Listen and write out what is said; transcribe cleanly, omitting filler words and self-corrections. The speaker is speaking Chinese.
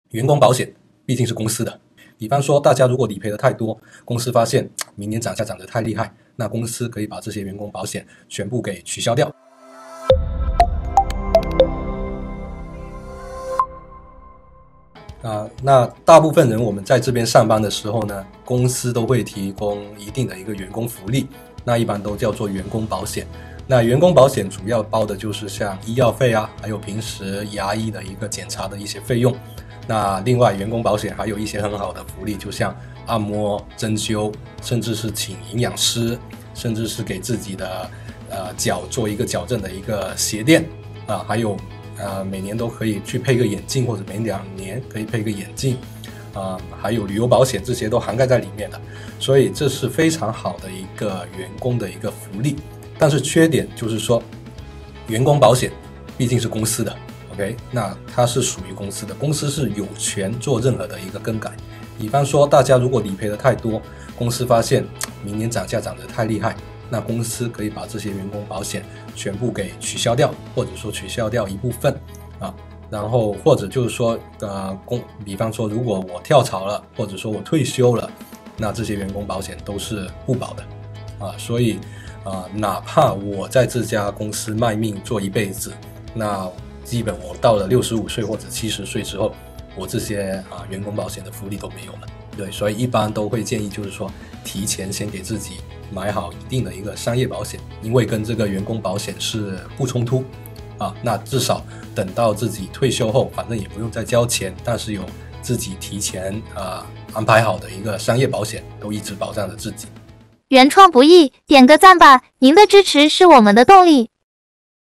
员工保险毕竟是公司的，比方说大家如果理赔的太多，公司发现明年涨价涨得太厉害，那公司可以把这些员工保险全部给取消掉。那大部分人我们在这边上班的时候呢，公司都会提供一定的一个员工福利，那一般都叫做员工保险。那员工保险主要包的就是像医药费啊，还有平时牙医的一个检查的一些费用。那另外员工保险还有一些很好的福利，就像按摩、针灸，甚至是请营养师，甚至是给自己的脚做一个矫正的一个鞋垫啊，还有每年都可以去配个眼镜，或者每2年可以配个眼镜还有旅游保险，这些都涵盖在里面的，所以这是非常好的一个员工的一个福利。但是缺点就是说，员工保险毕竟是公司的 OK， 那它是属于公司的，公司是有权做任何的一个更改。比方说大家如果理赔的太多，公司发现明年涨价涨得太厉害，那公司可以把这些员工保险全部给取消掉，或者说取消掉一部分然后或者就是说比方说如果我跳槽了，或者说我退休了，那这些员工保险都是不保的所以哪怕我在这家公司卖命做一辈子，那基本我到了65岁或者70岁之后，我这些员工保险的福利都没有了。对，所以一般都会建议就是说提前先给自己买好一定的一个商业保险，因为跟这个员工保险是不冲突那至少等到自己退休后，反正也不用再交钱，但是有自己提前安排好的一个商业保险，都一直保障着自己。 原创不易，点个赞吧，您的支持是我们的动力。